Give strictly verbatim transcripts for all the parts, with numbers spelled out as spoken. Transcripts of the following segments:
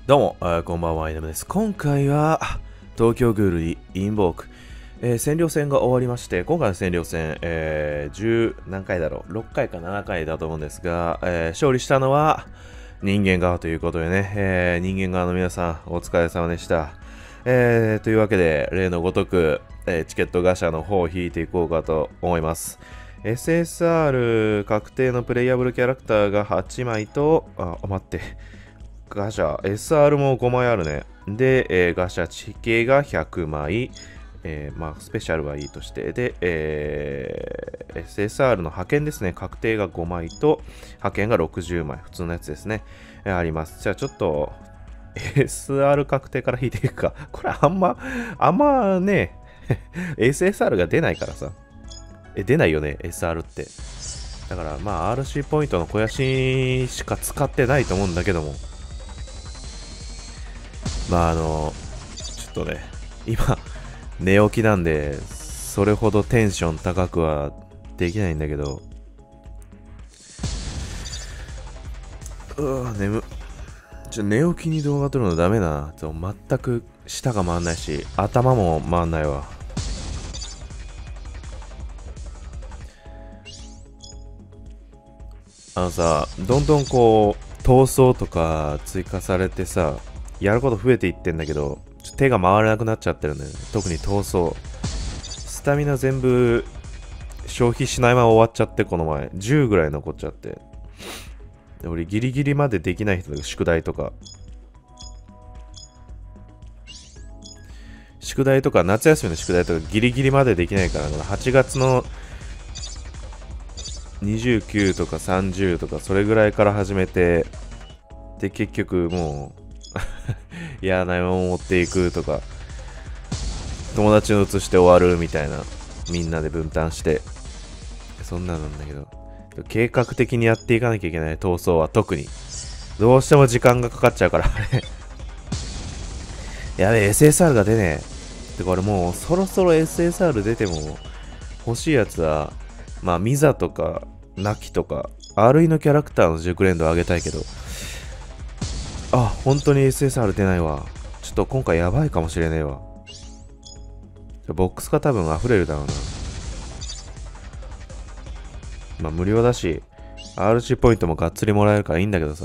どうも、あーこんばんは、イナムです。今回は、東京グールリインボーク、えー、占領戦が終わりまして、今回の占領戦、えー、じゅう何回だろう、ろっかいかななかいだと思うんですが、えー、勝利したのは人間側ということでね、えー、人間側の皆さん、お疲れ様でした。えー、というわけで、例のごとく、えー、チケットガシャの方を引いていこうかと思います。エスエスアール 確定のプレイヤブルキャラクターがはちまいと、あ、待って、ガシャ、エスアール もごまいあるね。で、えー、ガシャ地形がひゃくまい。えー、まあ、スペシャルはいいとして。で、えー、エスエスアール の派遣ですね。確定がごまいと、派遣がろくじゅうまい。普通のやつですね。えー、あります。じゃあちょっと、エスアール 確定から引いていくか。これあんま、あんまね、エスエスアール が出ないからさ。え、出ないよね、エスアール って。だからまあ アールシー ポイントの肥やししか使ってないと思うんだけども。まああの、ちょっとね、今、寝起きなんで、それほどテンション高くはできないんだけど、うわ、眠っ。ちょ、寝起きに動画撮るのダメだな。ちょ全く舌が回んないし、頭も回んないわ。あのさ、どんどんこう、闘争とか追加されてさ、やること増えていってんだけど、手が回らなくなっちゃってるんだよね。特に闘争。スタミナ全部消費しないまま終わっちゃって、この前。じゅうぐらい残っちゃって。で俺ギリギリまでできない人だけど、宿題とか。宿題とか、夏休みの宿題とかギリギリまでできないから、はちがつのにじゅうきゅうとかさんじゅうとか、それぐらいから始めて、で、結局もうやらないまま持っていくとか、友達の移して終わるみたいな、みんなで分担して、そんななんだけど、計画的にやっていかなきゃいけない闘争は特に、どうしても時間がかかっちゃうからあれやべえ、エスエスアール が出ねえ。で、これもうそろそろ エスエスアール 出ても欲しいやつは、まあ、ミザとか、ナキとか、アールイー のキャラクターの熟練度を上げたいけど、あ、本当に エスエスアール 出ないわ。ちょっと今回やばいかもしれねえわ。ボックスが多分溢れるだろうな。まあ無料だし、アールシー ポイントもがっつりもらえるからいいんだけどさ。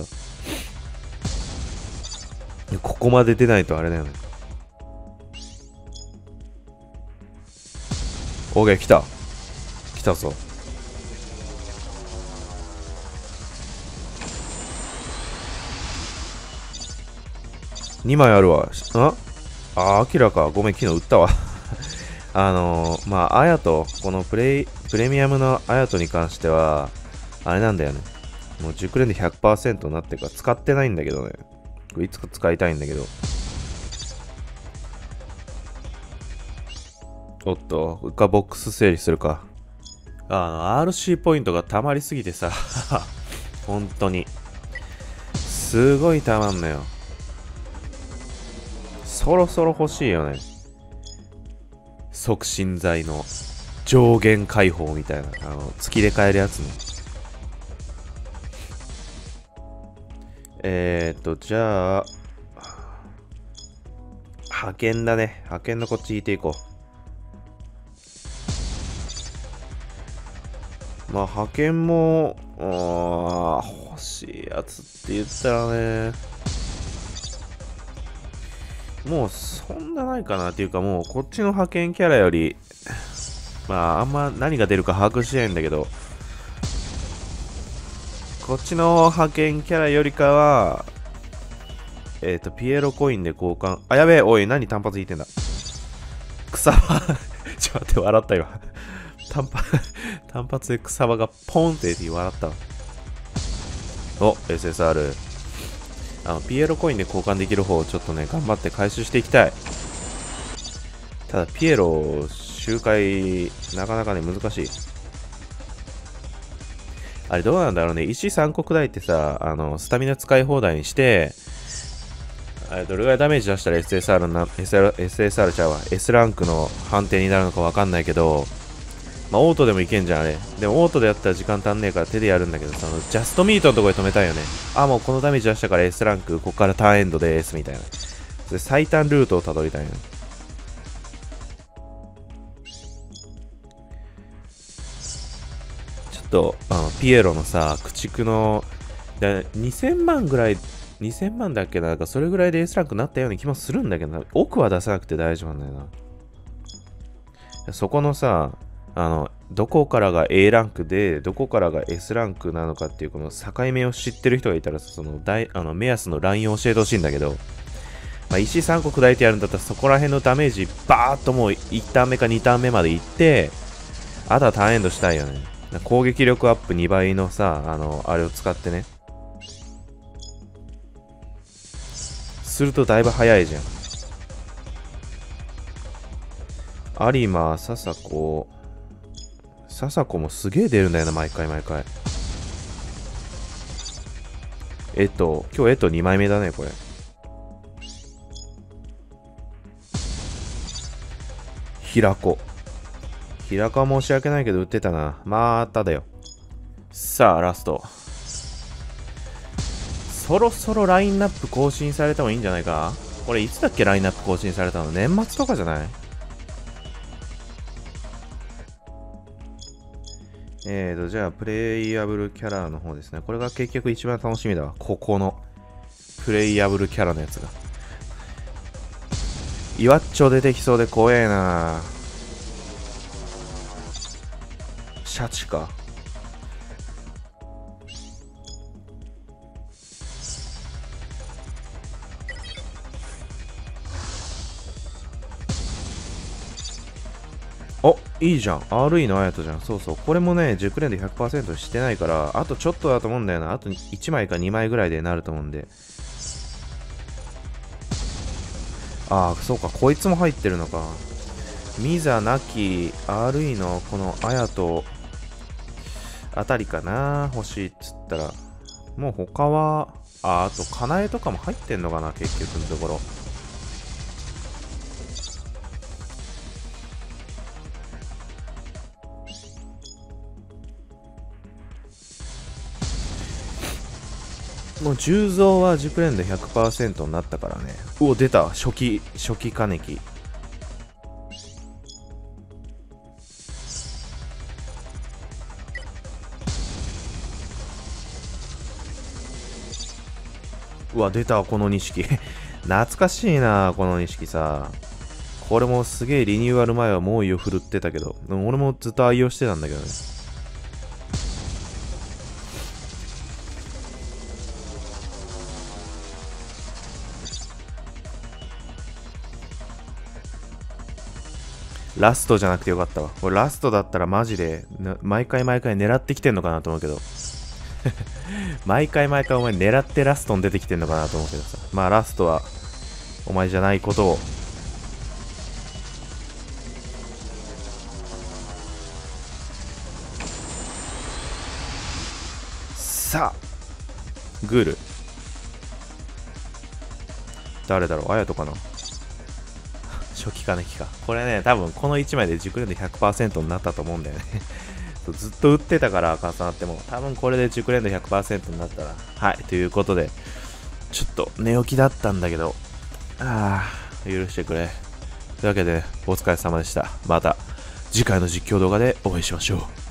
ここまで出ないとあれだよね。オーケー、来た。来たぞ。にまいあるわ。ああ、アキラか。ごめん、昨日売ったわ。あのー、まあ、アヤト、このプレイ、プレミアムのアヤトに関しては、あれなんだよね。もう熟練で ひゃくパーセント になってるから使ってないんだけどね。これいつか使いたいんだけど。おっと、一回ボックス整理するか。あの、アールシー ポイントが溜まりすぎてさ、本当に。すごい溜まんのよ。そろそろ欲しいよね。促進剤の上限解放みたいな。あの、月で買えるやつね。えーっと、じゃあ、派遣だね。派遣のこっち引いていこう。まあ、派遣も、あ欲しいやつって言ったらね、もうそんなないかなっていうか、もうこっちの派遣キャラより、まあ、あんま何が出るか把握してないんだけど、こっちの派遣キャラよりかは、えっ、ー、と、ピエロコインで交換。あ、やべえ、おい、何単発引いてんだ。草場ちょっと待って、笑った今。単発、単発で草場がポンって言って笑ったわ。お、エスエスアール。あの、ピエロコインで交換できる方をちょっとね、頑張って回収していきたい。ただ、ピエロ、周回、なかなかね、難しい。あれ、どうなんだろうね。石三国大ってさ、あの、スタミナ使い放題にして、あれ、どれぐらいダメージ出したら エスエスアール な、エスエスアール ちゃうわ。S ランクの判定になるのかわかんないけど、 まあ、オートでもいけんじゃん、あれ。でも、オートでやったら時間足んねえから手でやるんだけどさ、あの、ジャストミートのところで止めたいよね。あ、もうこのダメージ出したから S ランク、ここからターンエンドです、みたいな。それ最短ルートをたどりたいな。ちょっと、あの、ピエロのさ、駆逐の、だにせんまんぐらい、にせんまんだっけな、なんかそれぐらいで S ランクになったような気もするんだけどな。奥は出さなくて大丈夫なんだよな。そこのさ、あの、どこからが A ランクで、どこからが S ランクなのかっていう、この境目を知ってる人がいたら、その大、あの、目安のラインを教えてほしいんだけど、まあ、石さんこ砕いてやるんだったら、そこら辺のダメージ、バーっともういちターン目かにターン目までいって、あとはターンエンドしたいよね。攻撃力アップにばいのさ、あの、あれを使ってね。するとだいぶ早いじゃん。有馬、笹子、笹子もすげえ出るんだよな、毎回毎回。えっと、今日えっとにまいめだね、これ。平子。平子は申し訳ないけど売ってたな。まただよ。さあ、ラスト。そろそろラインナップ更新されてもいいんじゃないか。これいつだっけ、ラインナップ更新されたの。年末とかじゃない？えーと、じゃあ、プレイヤブルキャラの方ですね。これが結局一番楽しみだわ。ここの、プレイヤブルキャラのやつが。岩っちょ出てきそうで怖えな。シャチか。お、いいじゃん。アールイー のアヤトじゃん。そうそう。これもね、熟練で ひゃくパーセント してないから、あとちょっとだと思うんだよな。あといちまいかにまいぐらいでなると思うんで。ああ、そうか。こいつも入ってるのか。ミザ、ナキ、アールイー のこのアヤトあたりかな。欲しいっつったら。もう他は、あ、あと、カナエとかも入ってんのかな、結局のところ。もう重蔵は熟練度 ひゃくパーセント になったからね。うお、出た。初期、初期金木。うわ、出た、この錦。懐かしいな、この錦さ。これもすげえリニューアル前は猛威を振るってたけど、でも俺もずっと愛用してたんだけどね。ラストじゃなくてよかったわ。これラストだったらマジで、毎回毎回狙ってきてんのかなと思うけど。毎回毎回お前狙ってラストに出てきてんのかなと思うけどさ。まあラストは、お前じゃないことを。さあ、グール。誰だろう、あやとかな。初期金木か。これね、多分このいちまいで熟練度 ひゃくパーセント になったと思うんだよね。ずっと打ってたから重なっても、多分これで熟練度 ひゃくパーセント になったら。はい、ということで、ちょっと寝起きだったんだけど、ああ、許してくれ。というわけで、お疲れ様でした。また次回の実況動画でお会いしましょう。